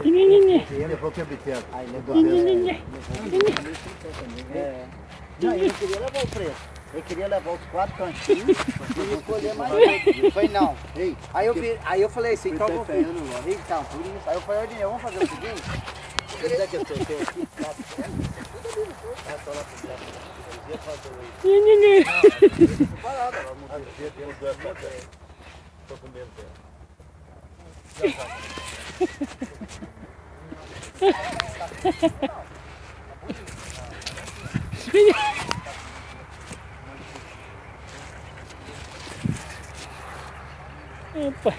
Levou que obteve. Aí levou a Não, ele não queria levar o preço. Ele queria levar os 4 cantinhos e escolher mais um. Eu falei, não. Aí eu falei assim, então vou ver. Então, por isso. Aí eu falei, Odinei, vamos fazer o seguinte. Onde é que eu tô? Eu tenho aqui 4 é só lá pro centro. Eu ia fazer isso. Não, parada lá. Tô com medo dela. Opa.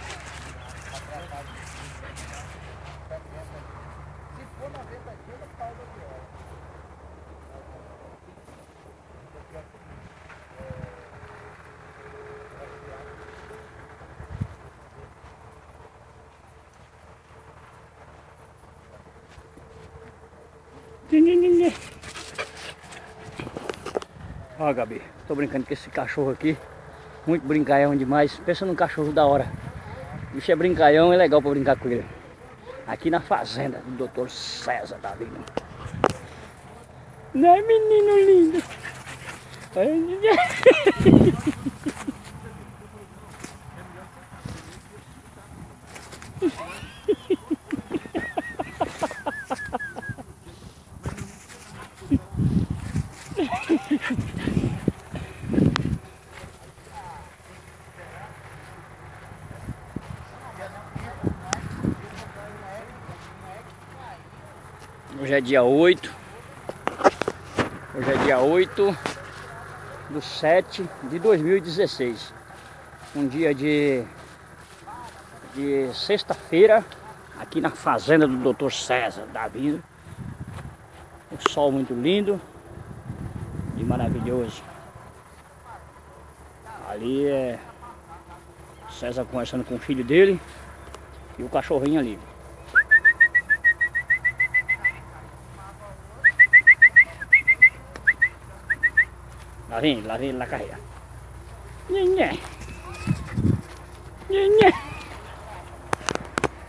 Ó, Gabi, tô brincando com esse cachorro aqui. Muito brincalhão demais. Pensa num cachorro da hora. O bicho é brincalhão, é legal pra brincar com ele. Aqui na fazenda do Dr. César tá vindo. Não é, menino lindo? Hoje é dia 8. Hoje é dia 8/7/2016. Um dia de sexta-feira, aqui na fazenda do Dr. César da Vida. O sol muito lindo e maravilhoso. Ali é César conversando com o filho dele e o cachorrinho ali. Lá vem ele na carreira. Nhenhé. Nhenhé.